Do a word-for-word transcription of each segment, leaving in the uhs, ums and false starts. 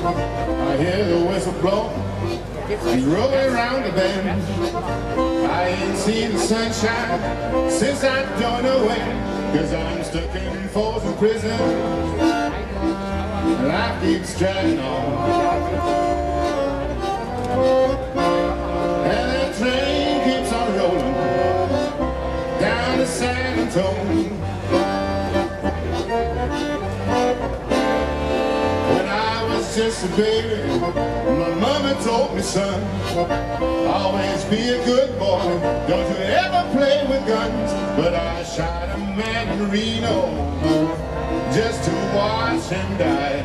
I hear the whistle blow, he's rolling around the bend. I ain't seen the sunshine since I don't know when, 'cause I'm stuck in Folsom Prison, life keeps dragging on. And that train keeps on rolling down to San Antonio. Just a baby, my mama told me, son, always be a good boy, don't you ever play with guns. But I shot a man in Reno just to watch him die.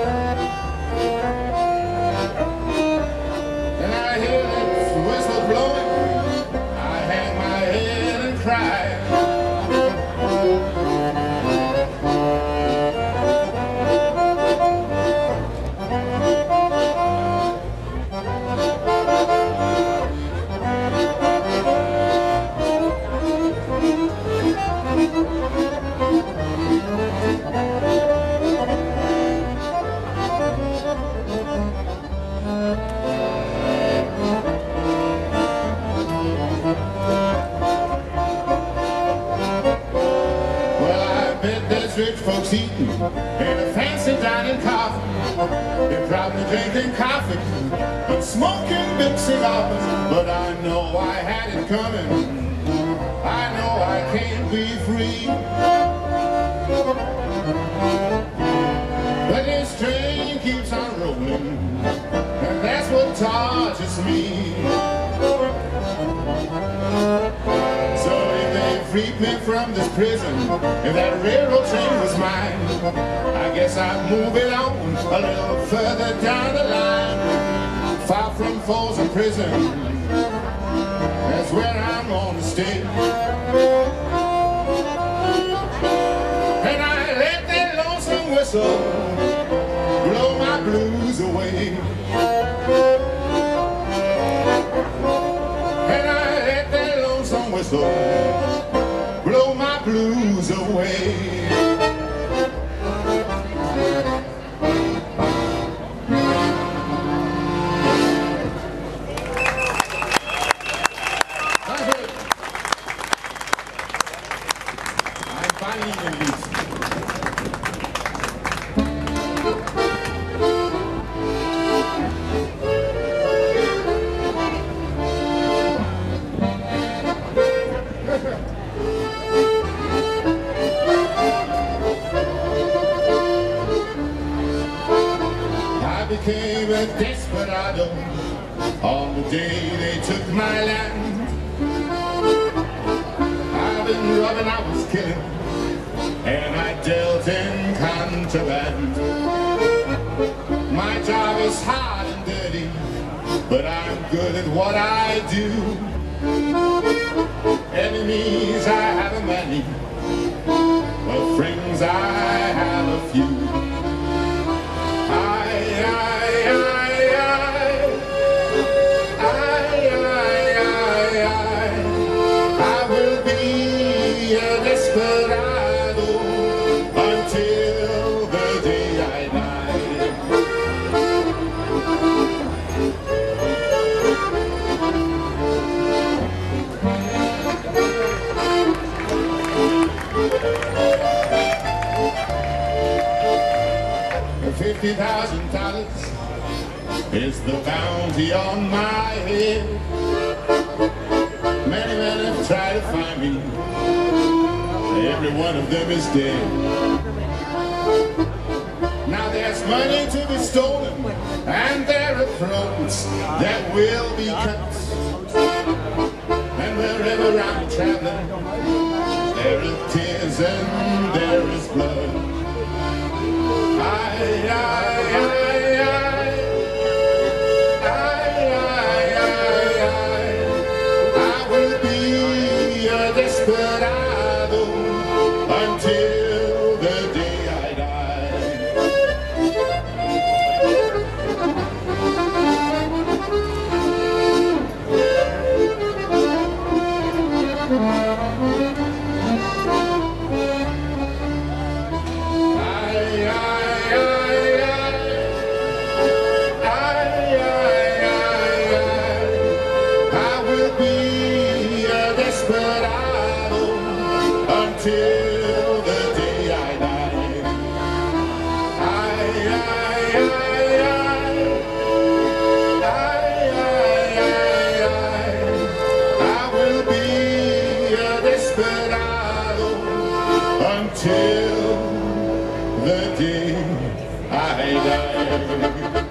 And I hear that whistle blowing, I hang my head and cry. Rich folks eating in a fancy dining car. They're probably drinking coffee and smoking big cigars. But I know I had it coming, I know I can't be free. But this train keeps on rolling, and that's what tortures me. Freed me from this prison, if that railroad train was mine, I guess I'd move it on a little further down the line. Far from Folsom Prison, that's where I'm gonna stay. And I let that lonesome whistle blow my blues away. And I let that lonesome whistle blow my blues away. I'm finally in this. Became a desperado on the day they took my land. I've been robbing, I was killing, and I dealt in contraband. My job is hard and dirty, but I'm good at what I do. Enemies I have a many, but friends I have a few. Fifty thousand dollars is the bounty on my head. Many men have tried to find me, every one of them is dead. Now there's money to be stolen, and there are throats that will be cut. And wherever I'm traveling, there are tears and there is blood. I, I, I, desperado until the day I die. I, I, I, I, until the day I die.